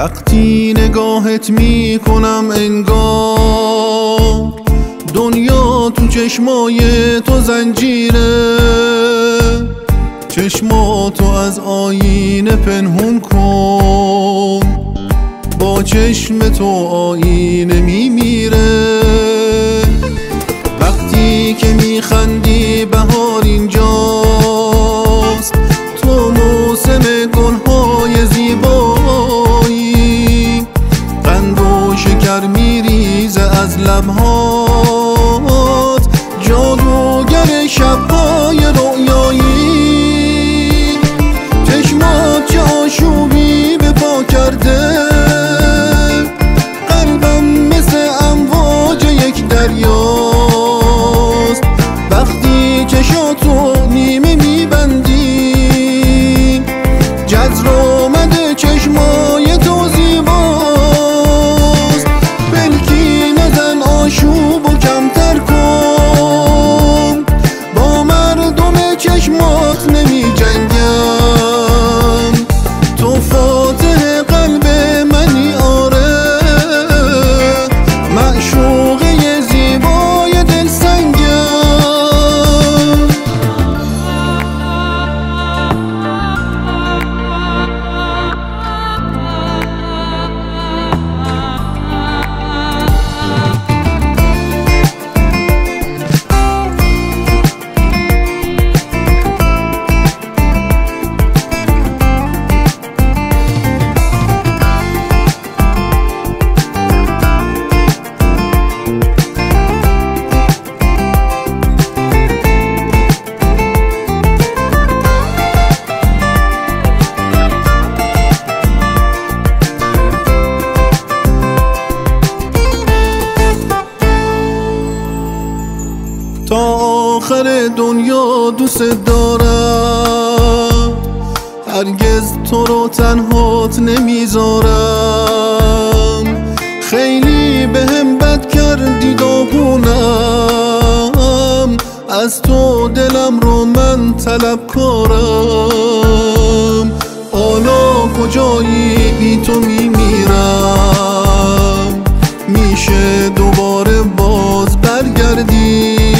وقتی نگاهت میکنم انگار دنیا تو چشمای تو زنجیره. چشماتو از آینه پنهون کن، با چشم تو آینه میمیره. وقتی که میخندی بهار اینجاست، تو موسم گلهای زیبایی. قند و شکر میریزه از لبهات، جادوگر شبهای رویایی. چشمات چه آشوبی به پا کرده، قلبم مثل امواج یک دریاست. وقتی چشاتو نیمه میبندی، جزر آمده چشمای تو زیباست. بلکی نزن آشوب و کمتر کن، با مردم چشمات نمی جنگم. تو فاتح قلب منی، آره معشوقه زیبای دل سنگم. تا آخر دنیا دوست دارم، هرگز تو رو تنهات نمیذارم. خیلی بهم بد کردی داغونم، از تو دلم رو من طلبکارم. حالا کجایی بی تو میمیرم، میشه دوباره باز برگردی؟